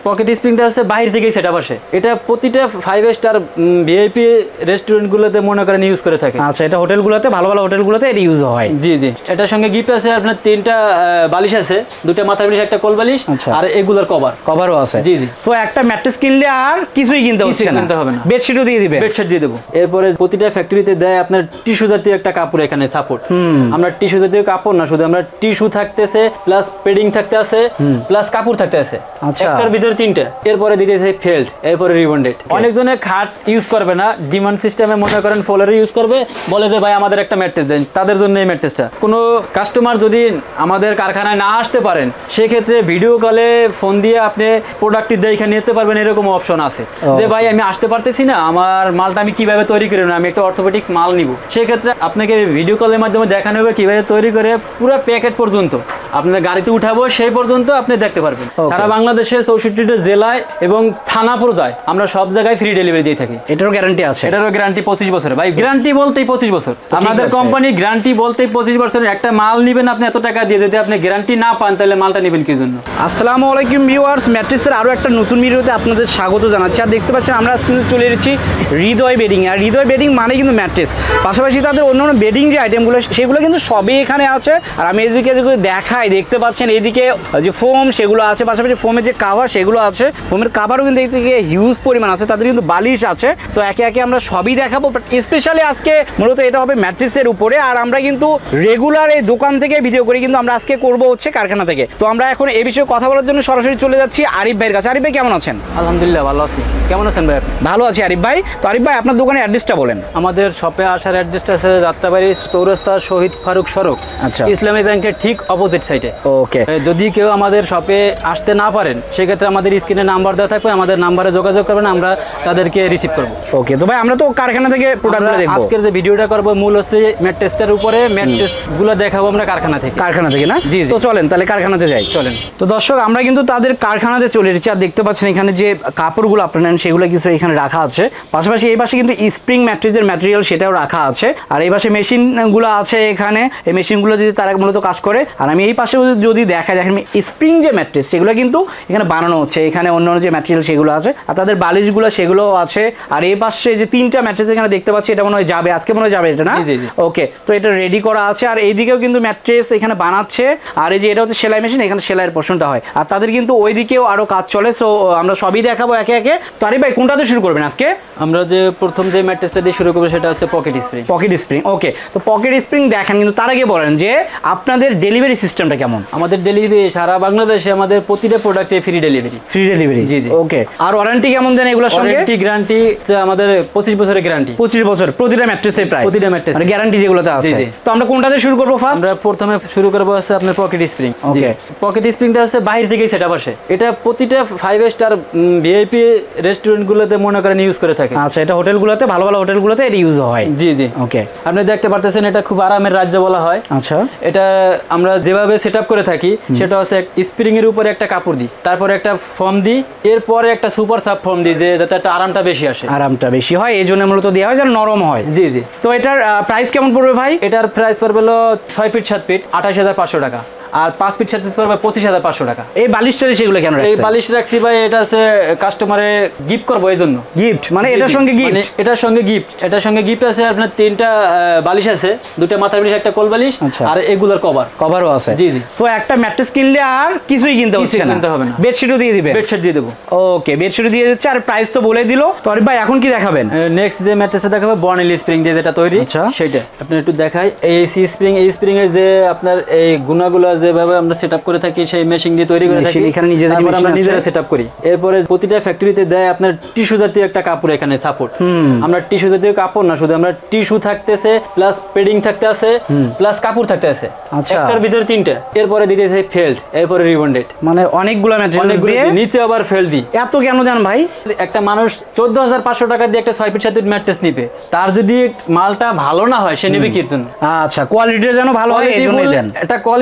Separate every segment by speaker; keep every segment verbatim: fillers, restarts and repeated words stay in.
Speaker 1: Pocket স্প্রিংটা হচ্ছে বাইরে থেকেই সেটআপ আসে। এটা প্রতিটা ফাইভ স্টার ভিআইপি রেস্টুরেন্টগুলোতে মনে করেন ইউজ করে থাকে।
Speaker 2: আচ্ছা, এটা হোটেলগুলোতে ভালো ভালো হোটেলগুলোতে এটা ইউজ হয়।
Speaker 1: জি জি, এটার সঙ্গে গিফট আছে আপনার তিনটা বালিশ আছে, দুটো মাথা বালিশ, একটা কোল বালিশ, আর এগুলার কভার
Speaker 2: কভারও আছে।
Speaker 1: জি জি।
Speaker 2: সো একটা ম্যাট্রেস কিনলে আর কিছুই কিনতে হচ্ছে না,
Speaker 1: কিনতে হবে না,
Speaker 2: বেডশিটও দিয়ে দিবে।
Speaker 1: বেডশিট দিয়ে দেবো। এরপরে প্রতিটা ফ্যাক্টরিতে দেয় আপনার টিস্যু জাতীয় একটা কাপড় এখানে সাপোর্ট। আমরা টিস্যু জাতীয় কাপড় না, শুধু আমরা টিস্যু থাকতেছে প্লাস পেডিং থাকতে আছে প্লাস কাপড় থাকতে আছে।
Speaker 2: আচ্ছা,
Speaker 1: একটার ভিতরে তিনটা। এরপরে দিতেছে ফেল্ড, এরপরে রিবন্ডেড। অনেকজনে খাট ইউজ করবে না, ডিমান্ড সিস্টেমে মনে করেন ফোলারে ইউজ করবে, বলে যে ভাই আমাদের একটা ম্যাট্রেস দেন, তাদের জন্য এই ম্যাট্রেসটা। কোনো কাস্টমার যদি আমাদের কারখানায় না আসতে পারেন, সেক্ষেত্রে ভিডিও কলে ফোন দিয়ে আপনি প্রোডাক্টটি দেখে নিতে পারবেন, এরকম অপশন আছে। যে ভাই আমি আসতে পারতেছি না, আমার মালটা আমি কিভাবে তৈরি করে নেব, আমি একটা অর্থোপেডিক্স মাল নিব, সেক্ষেত্রে আপনাকে ভিডিও কলের মাধ্যমে দেখানো হবে কিভাবে তৈরি করে পুরো প্যাকেট পর্যন্ত আপনার গাড়িতে উঠাবো, সেই পর্যন্ত আপনি দেখতে পারবেন। সারা বাংলাদেশে চৌষট্টিটা জেলায় এবং থানা পর্যায়ে আমরা সব জায়গায় ফ্রি ডেলিভারি দিয়ে থাকি।
Speaker 2: এটারও গ্যারান্টি আছে?
Speaker 1: এটারও গ্যারান্টি পঁচিশ বছরের। ভাই গ্যারান্টি বলতেই পঁচিশ বছর, আমাদের কোম্পানি গ্যারান্টি বলতেই পঁচিশ বছরের। একটা মাল নেবেন আপনি এত টাকা দিয়ে, যদি আপনি গ্যারান্টি না পান তাহলে মালটা নেবেন কি জন্য?
Speaker 2: আসসালামু আলাইকুম ভিউয়ার্স, ম্যাট্রেসের আরও একটা নতুন ভিডিওতে আপনাদের স্বাগত জানাচ্ছি। আর দেখতে পাচ্ছেন আমরা কিন্তু চলে এসেছি হৃদয় বেডিং। আর হৃদয় বেডিং মানে কিন্তু ম্যাট্রেস, পাশাপাশি তাদের অন্যান্য বেডিং যে আইটেমগুলো সেগুলো কিন্তু সবই এখানে আছে। আর আমি এদিকে যেগুলো দেখাই, দেখতে পাচ্ছেন এইদিকে যে ফোম সেগুলো আছে, পাশাপাশি ফোমের যে কাভার সেগুলো আছে, ফোমের কাভারও কিন্তু এইদিকে হিউজ পরিমাণ আছে, তাদের কিন্তু বালিশ আছে। তো একে একে আমরা সবই দেখাবো, বাট স্পেশালি আজকে মূলত এটা হবে ম্যাট্রেসের উপরে। আর আমরা কিন্তু রেগুলার এই দোকান থেকে ভিডিও করি, কিন্তু আমরা আজকে করবো হচ্ছে কারখানা থেকে। তো আমরা এখন এই বিষয়ে কথা বলার জন্য সরাসরি চলে যাচ্ছি আরিফ ভাইয়ের কাছে। আরিফ ভাই কেমন আছেন?
Speaker 1: আলহামদুলিল্লাহ ভালো আছি, কেমন আছেন ভাই?
Speaker 2: ভালো আছি আরিফ ভাই। তো আরিফ ভাই আপনার দোকানের অ্যাড্রেসটা বলেন।
Speaker 1: আমাদের শপে আসার অ্যাড্রেসটা আছে যাত্রাবাড়ি চৌরাস্তা শহীদ ফারুক সড়ক,
Speaker 2: আচ্ছা,
Speaker 1: ইসলামী ব্যাংকের ঠিক অপোজিট সাইডে।
Speaker 2: ওকে,
Speaker 1: যদি কেউ আমাদের শপে আসতে না পারেন, সেক্ষেত্রে আমাদের স্ক্রিনে নাম্বার দেওয়া থাকবে, আমাদের নাম্বারে যোগাযোগ করবেন, আমরা তাদেরকে রিসিভ করবো।
Speaker 2: ওকে, তো ভাই আমরা তো কারখানা থেকে প্রোডাক্টগুলো দেখব।
Speaker 1: আজকের যে ভিডিওটা করবো মূল হচ্ছে ম্যাট্রেসটার উপরে, ম্যাট্রেসগুলো দেখাবো আমরা কারখানা থেকে।
Speaker 2: কারখানা থেকে না?
Speaker 1: জি,
Speaker 2: তো চলেন তাহলে কারখানাতে যাই।
Speaker 1: চলেন।
Speaker 2: তো দর্শক, আমরা কিন্তু তাদের কারখানাতে চলে এসেছি। আর দেখতে পাচ্ছেন এখানে যে কাপড়গুলো আপনারা নেন সেগুলো কিছু এখানে রাখা আছে, পাশাপাশি এই পাশে কিন্তু স্প্রিং ম্যাট্রেসের ম্যাটেরিয়াল সেটাও রাখা আছে। আর এই পাশে মেশিনগুলো আছে, এখানে এই মেশিনগুলো যদি তারা মূলত কাজ করে। আর আমি এই পাশে যদি দেখা যায় স্প্রিং যে ম্যাট্রেস সেগুলো কিন্তু এখানে বানানো হচ্ছে, এখানে অন্যান্য যে ম্যাটেরিয়াল সেগুলো আছে, আর তাদের বালিশগুলো সেগুলোও আছে। আর এই পাশে যে তিনটা ম্যাট্রেস এখানে দেখতে পাচ্ছি, এটা মনে হয় যাবে আজকে, মনে হয় যাবে এটা না? ওকে, তো এটা রেডি করা আছে। আর এইদিকেও কিন্তু ম্যাট্রেস এখানে বানাচ্ছে। আর এই যে এটা হচ্ছে সেলাই মেশিন, এখানে সেলাইয়ের পোর্শনটা হয়। আর তাদের কিন্তু ওইদিকেও আরো কাজ চলে। সো আমরা সবই দেখাবো একে একে। তো আরিফ ভাই কোনটাতে শুরু করবেন আজকে?
Speaker 1: আমরা যে প্রথম যে ম্যাট্রেসটা দিয়ে শুরু করবো সেটা হচ্ছে pocket spring.
Speaker 2: Pocket spring, okay. তো পকেট স্প্রিং দেখেন, কিন্তু তার আগে বলেন যে আপনাদের ডেলিভারি সিস্টেমটা কেমন?
Speaker 1: আমাদের ডেলিভারি সারা বাংলাদেশে আমাদের প্রতিটা প্রোডাক্টে ফ্রি ডেলিভারি।
Speaker 2: Free delivery?
Speaker 1: জি জি।
Speaker 2: ওকে, আর ওয়ারেন্টি কেমন দেন এগুলোর সঙ্গে?
Speaker 1: ওয়ারেন্টি গ্যারান্টি আমাদের পঁচিশ বছরের গ্যারান্টি।
Speaker 2: পঁচিশ বছর প্রতিটা ম্যাট্রেসে প্রায়?
Speaker 1: প্রতিটা ম্যাট্রেস
Speaker 2: মানে গ্যারান্টি যেগুলোতে আছে।
Speaker 1: জি জি।
Speaker 2: তো আমরা কোনটাতে শুরু করব ফার্স্ট?
Speaker 1: আমরা প্রথমে শুরু করব হচ্ছে আপনার পকেট স্প্রিং। ওকে, পকেট স্প্রিংটা হচ্ছে বাইরে থেকেই সেটআপ আসে। এটা প্রতিটা ফাইভ স্টার ভিআইপি রেস্টুরেন্টগুলোতে মনে করেন ইউজ করে থাকে।
Speaker 2: আচ্ছা, এটা হোটেলগুলোতে ভালো ভালো হোটেলগুলোতে এটা ইউজ হয়?
Speaker 1: জি জি।
Speaker 2: ওকে,
Speaker 1: আপনি দেখতে পারতেছেন এটা খুব আরামের রাজ্য বলা হয়।
Speaker 2: আচ্ছা,
Speaker 1: এটা আমরা যেভাবে সেটআপ করে থাকি সেটা হচ্ছে স্প্রিং এর উপরে একটা কাপড় দিই, তারপরে একটা ফর্ম দিই, এরপরে একটা সুপার সাব ফর্ম দিই, যে যাতে একটা আরামটা বেশি আসে।
Speaker 2: আরামটা বেশি হয় এই জন্য মূলত দেওয়া হয়, যেন নরম হয়।
Speaker 1: জি জি।
Speaker 2: তো এটার প্রাইস কেমন পড়বে ভাই?
Speaker 1: এটার প্রাইস পড়বে হলো ছয় ফিট সাত ফিট আঠাশ হাজার পাঁচশো টাকা, আর পাঁচ ফিট সাত ফিট পড়বে পঁচিশ হাজার পাঁচশো টাকা।
Speaker 2: এই বালিশটা সেগুলো কেন?
Speaker 1: এই বালিশ রাখছি ভাই, এটা আছে কাস্টমারে গিফট করবো এই জন্য।
Speaker 2: গিফট মানে এটার সঙ্গে গিফট?
Speaker 1: এটার সঙ্গে গিফট, এটার সঙ্গে গিফট আছে আপনার তিনটা বালিশ আছে, দুটো মাথা বালিশ, একটা কোল বালিশ, আর এগুলার কভার
Speaker 2: কভারও আছে।
Speaker 1: জি জি।
Speaker 2: সো একটা ম্যাট্রেস কিনলে আর কিছুই কিনতে হচ্ছে না,
Speaker 1: কিনতে হবে না,
Speaker 2: বেডশিটও দিয়ে দিবে?
Speaker 1: বেডশিট দিয়ে দেবো।
Speaker 2: ওকে, বেডশিট দিয়ে দিচ্ছে। আর প্রাইস তো বলে দিল। তো আরিফ ভাই এখন কি দেখাবেন?
Speaker 1: নেক্সট যে ম্যাট্রেসটা দেখাবো বর্নিল স্প্রিং দিয়ে যেটা তৈরি,
Speaker 2: আচ্ছা
Speaker 1: সেটা আপনি একটু দেখাই। এই সি স্প্রিং, এই স্প্রিং এর যে আপনার এই গুণাগুলো যেভাবে আমরা সেটআপ করে থাকি, সেই মেশিন দিয়ে তৈরি করে থাকি,
Speaker 2: এখানে নিজেদের
Speaker 1: আমরা নিজেরা সেটআপ করি। এরপরে প্রতিটা ফ্যাক্টরিতে দেয় আপনার টিস্যু জাতীয় একটা কাপড় এখানে সাপোর্ট। আমরা টিস্যু জাতীয় কাপড় না, শুধু আমরা টিস্যু থাকতেছে প্লাস পেডিং থাকতে আছে প্লাস কাপড় থাকতে আছে, একটার ভিতরে তিনটা। এরপরে দিতেছে ফেল্ড, এরপরে রিবন্ডেড।
Speaker 2: মানে অনেকগুলো ম্যাটেরিয়াল দিয়ে
Speaker 1: নিচে আবার ফেল্ড দি।
Speaker 2: এত কেন দেন ভাই?
Speaker 1: একটা মানুষ চোদ্দ হাজার পাঁচশো টাকা দিয়ে একটা ছয় ফিট সাত ফিট ম্যাট্রেস নিবে, তার যদি মালটা ভালো না হয় সে নেবে কি জন্য?
Speaker 2: আচ্ছা, কোয়ালিটিটা যেন ভালো হয় এই জন্যই দেন।
Speaker 1: এটা কোয়ালিটিফুল ম্যাট্রেস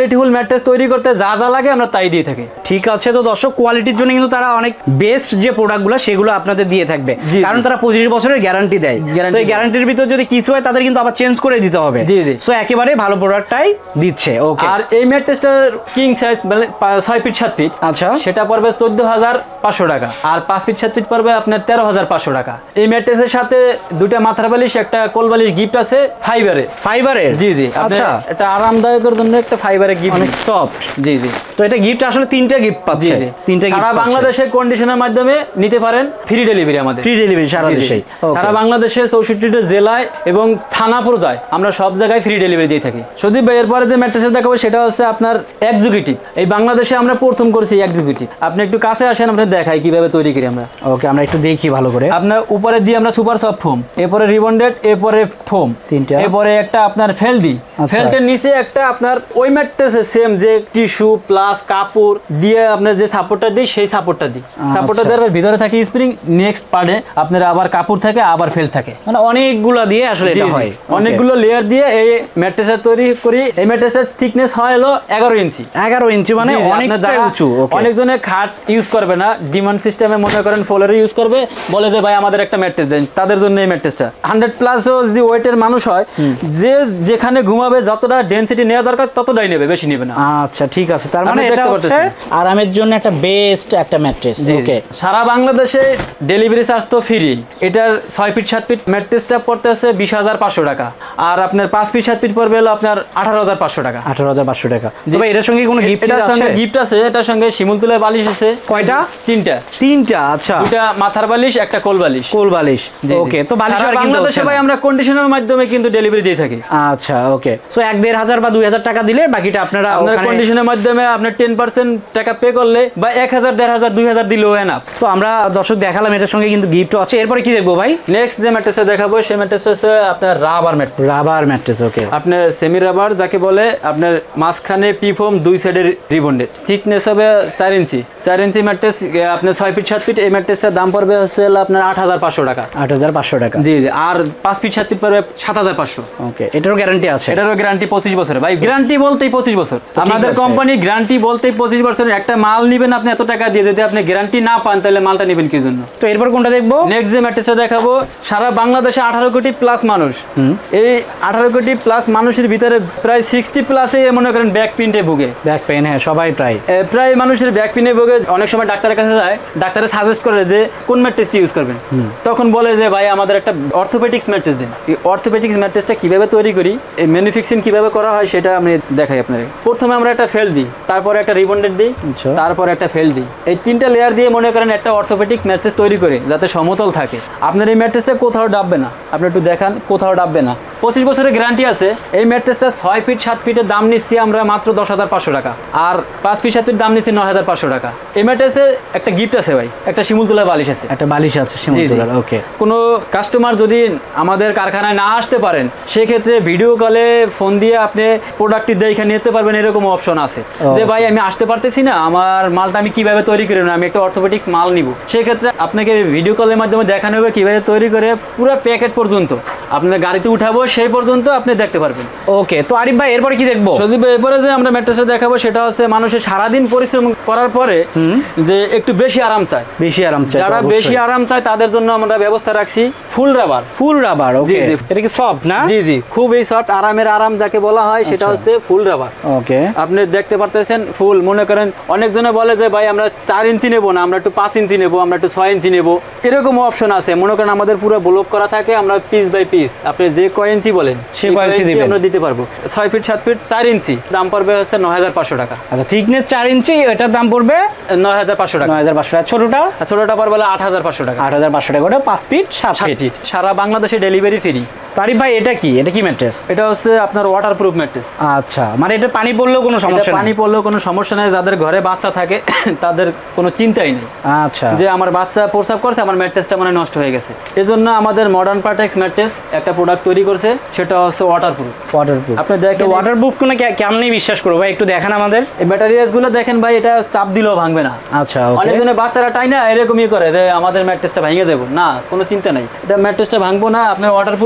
Speaker 1: ম্যাট্রেস তৈরি করতে যা যা লাগে আমরা তাই দিয়ে থাকি।
Speaker 2: ঠিক আছে, তো দর্শক কোয়ালিটির জন্য কিন্তু তারা অনেক বেস্ট যে প্রোডাক্টগুলো সেগুলো আপনাদের দিয়ে থাকবে, কারণ তারা পঁচিশ বছরের গ্যারান্টি দেয়। সেই গ্যারান্টির ভিতর যদি কিছু হয় তাদের কিন্তু আবার চেঞ্জ করে দিতে হবে।
Speaker 1: জি জি,
Speaker 2: সো একেবারে ভালো প্রোডাক্টটাই দিচ্ছে। ওকে,
Speaker 1: আর এই ম্যাট্রেসটার কিং সাইজ মানে ছয় ফিট সাত ফিট,
Speaker 2: আচ্ছা,
Speaker 1: সেটা পড়বে চোদ্দ হাজার পাঁচশো টাকা, আর পাঁচ ফিট সাত ফিট পড়বে আপনার তেরো হাজার পাঁচশো টাকা। এই ম্যাট্রেসের সাথে দুটা মাথার বালিশ, একটা কোল বালিশ গিফট আছে ফাইবারে।
Speaker 2: ফাইবারের?
Speaker 1: জি জি,
Speaker 2: আচ্ছা,
Speaker 1: এটা আরামদায়কের জন্য একটা ফাইবারের গিফট,
Speaker 2: অনেক সফট।
Speaker 1: জি জি,
Speaker 2: তো এটা গিফট আসলে তিনটা গিফট পাচ্ছে। তিনটা গিফট
Speaker 1: সারা বাংলাদেশে কন্ডিশনের মাধ্যমে নিতে পারেন, ফ্রি ডেলিভারি আমাদের,
Speaker 2: ফ্রি ডেলিভারি সারা দেশে,
Speaker 1: সারা বাংলাদেশে চৌষট্টিটা জেলায় এবং থানা পর্যায়ে আমরা সব জায়গায় ফ্রি ডেলিভারি দিয়ে থাকি। সদীপ ভাই, এরপরে যে ম্যাট্রেসটা দেখাবো সেটা হচ্ছে আপনার এক্সিকিউটিভ। এই বাংলাদেশে আমরা প্রথম করছি এক্সিকিউটিভ। আপনি একটু কাছে আসেন, আপনার দেখাই কিভাবে তৈরি করি আমরা।
Speaker 2: ওকে, আমরা একটু দেখি ভালো করে।
Speaker 1: আপনার উপরে দিয়ে আমরা সুপার সফট ফোম, এরপরে রিবন্ডেড, এরপরে ফোম
Speaker 2: তিনটা,
Speaker 1: এরপরে একটা আপনার ফেল দিই। ফেল্টের নিচে একটা আপনার ওই ম্যাট্রেসে সেম যে টিস্যু প্লাস কাপড় দিয়ে আপনার যে সাপোর্টটা দিই সেই সাপোর্টটা দিই। সাপোর্টটা দেওয়ার ভিতরে থাকে স্প্রিং, নেক্সট পার্টে আপনার আবার কাপড় থাকে, আবার ফেল থাকে, মানে
Speaker 2: অনেকগুলো দিয়ে আসলে এটা হয়,
Speaker 1: অনেকগুলো লেয়ার দিয়ে এই ম্যাট্রেসের তৈরি করি। এই ম্যাট্রেসের থিকনেস হয় হলো এগারো ইঞ্চি।
Speaker 2: এগারো ইঞ্চি মানে অনেকটা উঁচু।
Speaker 1: অনেকজনে খাট ইউজ করবে না, ডিমান্ড সিস্টেমে মনে করেন ফ্লোরে ইউজ করবে, বলে যে ভাই আমাদের একটা ম্যাট্রেস দেন, তাদের জন্য এই ম্যাট্রেসটা। হান্ড্রেড প্লাসও যদি ওয়েটের মানুষ হয়, যে যেখানে ঘুমাবে যতটা ডেনসিটি নেওয়া দরকার ততটাই নেবে, বেশি নেবে না।
Speaker 2: আচ্ছা, ঠিক আছে, তার মানে এটা হচ্ছে আরামের জন্য একটা বেস্ট একটা ম্যাট্রেস। ওকে,
Speaker 1: সারা বাংলাদেশে ডেলিভারি চার্জ তো ফ্রি। এটার ছয় ফিট সাত ফিট ম্যাট্রেসটা পড়তে আছে বিশ হাজার পাঁচশো টাকা, আর আপনার পাঁচ ফিট সাত ফিট পড়বে হলো আপনার আঠারো হাজার পাঁচশো টাকা।
Speaker 2: আঠারো হাজার পাঁচশো টাকা। তবে এটার সঙ্গে কোনো গিফট
Speaker 1: এটার সঙ্গে গিফট আছে, এটার সঙ্গে শিমুল তুলার বালিশ আছে।
Speaker 2: কয়টা?
Speaker 1: তিনটা।
Speaker 2: তিনটা, আচ্ছা,
Speaker 1: দুটা মাথার বালিশ, একটা কোল বালিশ।
Speaker 2: কোল বালিশ, ওকে। তো বালিশ আর
Speaker 1: বাংলাদেশে ভাই আমরা কন্ডিশনের মাধ্যমে কিন্তু ডেলিভারি দিয়ে থাকি।
Speaker 2: আচ্ছা, ওকে। সো এক দেড় হাজার বা দুই হাজার টাকা দিলে বাকিটা আপনারা
Speaker 1: আপনার কন্ডিশনের মাধ্যমে আপনার টেন পার্সেন্ট টাকা পে করলে বা এক হাজার দেড় হাজার দুই হাজার দিলেও এনাফ।
Speaker 2: তো আমরা দর্শক দেখালাম, এটার সঙ্গে কিন্তু গিফটও আছে। এরপরে কি দেখবো ভাই?
Speaker 1: নেক্সট যে ম্যাট্রেসটা দেখাবো সেই ম্যাট্রেস হচ্ছে আপনার rubber mattress.
Speaker 2: Rubber mattress, okay.
Speaker 1: আপনার সেমি রাবার যাকে বলে, আপনার মাঝখানে পিফোম, দুই সাইডের রিবন্ডেড, থিকনেস হবে চার ইঞ্চি। চার ইঞ্চি ম্যাট্রেস আপনার ছয় ফিট সাত ফিট। এই ম্যাট্রেসটার দাম পড়বে হচ্ছে আপনার আট হাজার পাঁচশো টাকা।
Speaker 2: আট হাজার পাঁচশো টাকা,
Speaker 1: জি জি। আর পাঁচ ফিট সাত ফিট পড়বে সাত হাজার পাঁচশো।
Speaker 2: ওকে, এটারও গ্যারান্টি আছে?
Speaker 1: এটারও গ্যারান্টি পঁচিশ বছরের ভাই। গ্যারান্টি বলতেই পঁচিশ বছর। আমাদের কোম্পানি গ্যারান্টি বলতেই পঁচিশ বছরের। একটা মাল নিবেন আপনি এত টাকা দিয়ে, যদি আপনি গ্যারান্টি না পান তাহলে মালটা নেবেন কি জন্য?
Speaker 2: তো এরপর কোনটা দেখবো?
Speaker 1: নেক্সট যে ম্যাট্রেসটা দেখাবো, সারা বাংলাদেশে আঠারো কোটি প্লাস মানুষ। এই আঠারো কোটি প্লাস মানুষের ভিতরে প্রায় সিক্সটি প্লাসে মনে করেন ব্যাক পেইন্টে ভুগে।
Speaker 2: ব্যাক পেইন, হ্যাঁ, সবাই প্রায়
Speaker 1: প্রায় মানুষের ব্যাক পেইনে ভুগে। অনেক সময় ডাক্তারের কাছে যায়, ডাক্তারে সাজেস্ট করে যে কোন ম্যাট্রেসটি ইউজ করবেন। তখন বলে যে ভাই আমাদের একটা অর্থোপেডিক্স ম্যাট্রেস দিন। এই অর্থোপেডিক্স ম্যাট্রেসটা কিভাবে তৈরি করি, এই ম্যানুফ্যাকচারিং কিভাবে করা হয় সেটা আমি দেখাই আপনাদের। প্রথমে আমরা একটা ফেল দিই, তারপরে একটা রিবন্ডেড দিই, তারপরে একটা ফেল দিই। এই তিনটা লেয়ার দিয়ে মনে করেন একটা অর্থোপেডিক্স ম্যাট্রেস তৈরি করে, যাতে সমতল থাকে। আপনার এই ম্যাট্রেসটা কোথাও ডাববে না, আপনি একটু দেখান, কোথাও ডাববে না। পঁচিশ বছরের গ্যারান্টি আছে। এই ম্যাট্রেসটা ছয় ফিট সাত ফিটের দাম নিচ্ছি আমরা মাত্র দশ হাজার পাঁচশো টাকা, আর পাঁচ ফিট সাত ফিট দাম নিচ্ছি নয় হাজার পাঁচশো টাকা। এই ম্যাট্রেসে একটা গিফট আছে ভাই, একটা শিমুল তুলার বালিশ আছে।
Speaker 2: একটা বালিশ আছে শিমুল তুলার, ওকে।
Speaker 1: কোনো কাস্টমার যদি আমাদের কারখানায় না আসতে পারেন, সেক্ষেত্রে ভিডিও কলে ফোন দিয়ে আপনি প্রোডাক্টটি দেখে নিতে পারবেন, এরকম অপশন আছে। যে ভাই আমি আসতে পারতেছি না, আমার মালটা আমি কিভাবে তৈরি করে নেব, আমি একটা অর্থোপেডিক্স মাল নিব, সেক্ষেত্রে আপনাকে ভিডিও কলের মাধ্যমে দেখানো হবে কিভাবে তৈরি করে পুরো প্যাকেট পর্যন্ত আপনার গাড়িতে উঠাবো, সেই পর্যন্ত আপনি দেখতে পারবেন।
Speaker 2: ওকে, তো আরিফ ভাই এরপরে কি দেখবো?
Speaker 1: সদীপ ভাই, এরপরে যে আমরা ম্যাট্রেসটা দেখাবো সেটা হচ্ছে মানুষের সারাদিন পরিশ্রম করার পরে যে একটু বেশি আরাম চায়,
Speaker 2: বেশি আরাম চায়,
Speaker 1: যারা বেশি আরাম চায় তাদের জন্য আমরা ব্যবস্থা রাখছি ফুল রাবার।
Speaker 2: ফুল রাবার, ওকে। এটা কি সফট না?
Speaker 1: জি জি, খুবই সফট। আরামের আরাম যাকে বলা হয় সেটা হচ্ছে ফুল রাবার।
Speaker 2: ওকে,
Speaker 1: আপনি দেখতে পারতেছেন ফুল। মনে করেন অনেকজনে বলে যে ভাই আমরা চার ইঞ্চি নেবো না, আমরা একটু পাঁচ ইঞ্চি নেবো, আমরা একটু ছয় ইঞ্চি নেবো, এরকম অপশন আছে। মনে করেন আমাদের পুরো ব্লক করা থাকে, আমরা পিস বাই পিস আপনি যে কয় ইঞ্চি বলেন
Speaker 2: সে কয় ইঞ্চি
Speaker 1: আমরা দিতে পারবো। ছয় ফিট সাত ফিট চার ইঞ্চি দাম পড়বে হচ্ছে নয় হাজার পাঁচশো টাকা।
Speaker 2: আচ্ছা, থিকনেস চার ইঞ্চি, এটার দাম পড়বে
Speaker 1: নয় হাজার পাঁচশো টাকা।
Speaker 2: নয় হাজার পাঁচশো টাকা। ছোটটা?
Speaker 1: ছোটটা পড়বে আট হাজার পাঁচশো টাকা।
Speaker 2: আট হাজার পাঁচশো টাকা। ওটা পাঁচ ফিট সাত ফিট।
Speaker 1: সারা বাংলাদেশে ডেলিভারি ফ্রি।
Speaker 2: তারিফ ভাই, এটা কি? এটা কি ম্যাট্রেস?
Speaker 1: এটা হচ্ছে আপনার ওয়াটারপ্রুফ ম্যাট্রেস।
Speaker 2: আচ্ছা, মানে এটা পানি পড়লেও কোনো সমস্যা নেই?
Speaker 1: পানি পড়লেও কোনো সমস্যা নেই। যাদের ঘরে বাচ্চা থাকে তাদের কোনো চিন্তাই নেই।
Speaker 2: আচ্ছা,
Speaker 1: যে আমার বাচ্চা প্রস্রাব করছে, আমার ম্যাট্রেসটা মানে নষ্ট হয়ে গেছে। এজন্য আমাদের মডার্ন পার্টেক্স ম্যাট্রেস একটা প্রোডাক্ট তৈরি করছে, সেটা হচ্ছে ওয়াটারপ্রুফ।
Speaker 2: ওয়াটারপ্রুফ,
Speaker 1: আপনি দেখেন
Speaker 2: ওয়াটারপ্রুফ কোন কেমনই বিশ্বাস করবো ভাই, একটু দেখেন আমাদের
Speaker 1: এই ম্যাটেরিয়ালস গুলো দেখেন ভাই, এটা চাপ দিলেও ভাঙবে না।
Speaker 2: আচ্ছা,
Speaker 1: অনেকজনে বাচ্চারা টাই না এরকমই করে যে আমাদের ম্যাট্রেসটা ভেঙে দেবো, না কোনো চিন্তা নাই, এটা ম্যাট্রেসটা ভাঙবো না। আপনার ওয়াটারপ্রুফ কি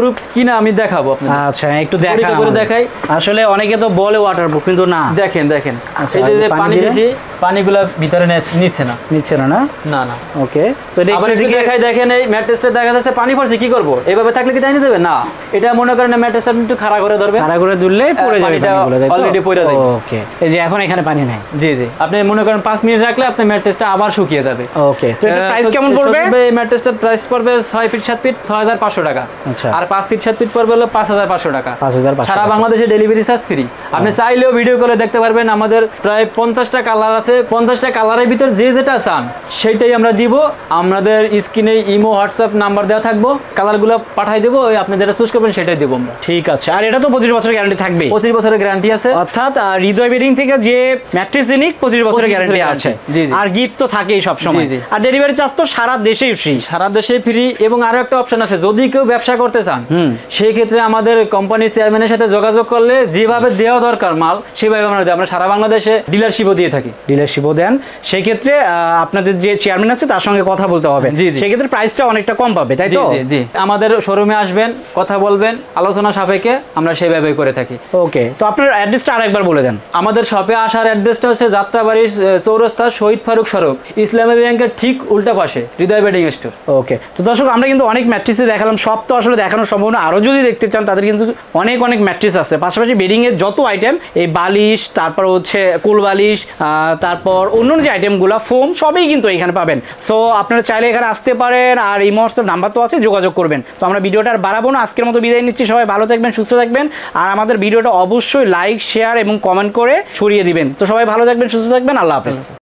Speaker 1: কিনা আমি দেখাবো আপনাদের।
Speaker 2: আচ্ছা একটু
Speaker 1: পরীক্ষা
Speaker 2: দেখান
Speaker 1: করে
Speaker 2: আমাদের।
Speaker 1: দেখাই।
Speaker 2: আসলে অনেকে তো বলে ওয়াটারপ্রুফ কিন্তু না।
Speaker 1: দেখেন দেখেন
Speaker 2: আচ্ছা,
Speaker 1: এই যে যে
Speaker 2: পানি
Speaker 1: পানি
Speaker 2: দিলে?
Speaker 1: দিয়েছি পানিগুলো ভিতরে নে- নিচ্ছে না
Speaker 2: নিচ্ছে না না
Speaker 1: না না
Speaker 2: ওকে তো এটা
Speaker 1: আবার
Speaker 2: একটু
Speaker 1: এদিকে
Speaker 2: এদিকে
Speaker 1: দেখাই দেখেন এই ম্যাট্রেসটা দেখা যাচ্ছে পানি পড়ছে কি করব এইভাবে থাকলে কি টাইনে দেবে না এটা মনে করেন ম্যাট্রেসটা আপনি একটু খাড়া করে ধরবেন
Speaker 2: খাড়া করে দুললে পড়ে যাবে
Speaker 1: পানিটা
Speaker 2: পানিগুলো, তাই তো?
Speaker 1: already পড়ে যাবে।
Speaker 2: ওকে এই যে এখন এখানে পানি নাই।
Speaker 1: জি জি আপনি মনে করেন পাঁচ মিনিট রাখলে আপনার ম্যাট্রেসটা আবার শুকিয়ে যাবে
Speaker 2: ওকে তো এটা
Speaker 1: আহ,
Speaker 2: প্রাইস
Speaker 1: সত্যি-
Speaker 2: কেমন পড়বে?
Speaker 1: সত্যি ভাই, এই ম্যাট্রেসটার প্রাইস পড়বে ছয় ফিট সাত ফিট ছয় হাজার পাঁচশো টাকা
Speaker 2: আচ্ছা।
Speaker 1: আর পাঁচ ফিট সাত ফিট পড়বে হলো পাঁচ হাজার পাঁচশো টাকা
Speaker 2: পাঁচ হাজার পাঁচশো
Speaker 1: সারা
Speaker 2: টাকা।
Speaker 1: বাংলাদেশে ডেলিভারি চার্জ ফ্রি আপনি চাইলেও ভিডিও কলে দেখতে পারবেন আমাদের প্রায় পঞ্চাশটা কালার আছে পঞ্চাশটা কালারের ভিতর যে যেটা চান সেইটাই আমরা দিব আমাদের স্ক্রিনে ইমো হোয়াটসঅ্যাপ নাম্বার দেওয়া থাকবো কালারগুলো পাঠাই দেবো ওই আপনি যেটা চুজ করবেন সেটাই দেবো আমরা
Speaker 2: ঠিক আছে আর এটা তো পঁচিশ বছরের গ্যারান্টি থাকবে
Speaker 1: পঁচিশ বছরের গ্যারান্টি আছে
Speaker 2: অর্থাৎ আহ, হৃদয় বেডিং থেকে যে ম্যাট্রেস নিক পঁচিশ বছরের
Speaker 1: পঁচিশ
Speaker 2: গ্যারান্টি
Speaker 1: বছরের
Speaker 2: আছে
Speaker 1: guarantee, জি, জি।
Speaker 2: আর গিফট তো থাকেই সব সময়
Speaker 1: জি, জি।
Speaker 2: আর ডেলিভারি চার্জ তো সারা দেশেই ফ্রি।
Speaker 1: সারা দেশে ফ্রি এবং আরো একটা অপশন আছে যদি কেউ ব্যবসা করতে চান
Speaker 2: হুম।
Speaker 1: সেই ক্ষেত্রে আমাদের কোম্পানির চেয়ারম্যানের সাথে যোগাযোগ করলে যেভাবে দেওয়া দরকার মাল সেভাবে আমরা দিই। আমরা সারা বাংলাদেশে ডিলারশিপও দিয়ে থাকি
Speaker 2: ডিলারশিপও দেন সেই ক্ষেত্রে আহ, আপনাদের যে চেয়ারম্যান আছে তার সঙ্গে কথা বলতে হবে
Speaker 1: জি, জি।
Speaker 2: সেই ক্ষেত্রে প্রাইসটা অনেকটা কম পাবে তাই
Speaker 1: জি
Speaker 2: তো?
Speaker 1: জি জি আমাদের শোরুমে আসবেন কথা বলবেন আলোচনা সাপেক্ষে আমরা সেভাবে করে থাকি
Speaker 2: ওকে তো আপনার অ্যাড্রেসটা আরেকবার বলে দেন।
Speaker 1: আমাদের শপে আসার অ্যাড্রেসটা হচ্ছে যাত্রাবাড়ি আহ, চৌরাস্তা শহীদ ফারুক সড়ক ইসলামী ব্যাংকের ঠিক উল্টা পাশে হৃদয় বেডিং স্টোর।
Speaker 2: ওকে তো দর্শক আমরা কিন্তু অনেক ম্যাট্রিক্সে দেখালাম সব তো আসলে দেখানো সম্ভব না আরও যদি দেখতে চান তাদের কিন্তু অনেক অনেক ম্যাট্রিক্স আছে পাশাপাশি বেডিংয়ের যত আইটেম এই বালিশ তারপর হচ্ছে কোল বালিশ আহ, তারপর অন্য যে আইটেমগুলো ফোম সবই কিন্তু এখানে পাবেন সো আপনারা চাইলে এখানে আসতে পারেন আর এই হোয়াটসঅ্যাপ নাম্বার তো আছে যোগাযোগ করবেন তো আমরা ভিডিওটা আর বাড়াবো না আজকের মতো বিদায় নিচ্ছি সবাই ভালো থাকবেন সুস্থ থাকবেন আর আমাদের ভিডিওটা অবশ্যই লাইক শেয়ার এবং কমেন্ট করে ছড়িয়ে দিবেন তো সবাই ভালো থাকবেন সুস্থ থাকবেন আল্লাহ হাফেজ।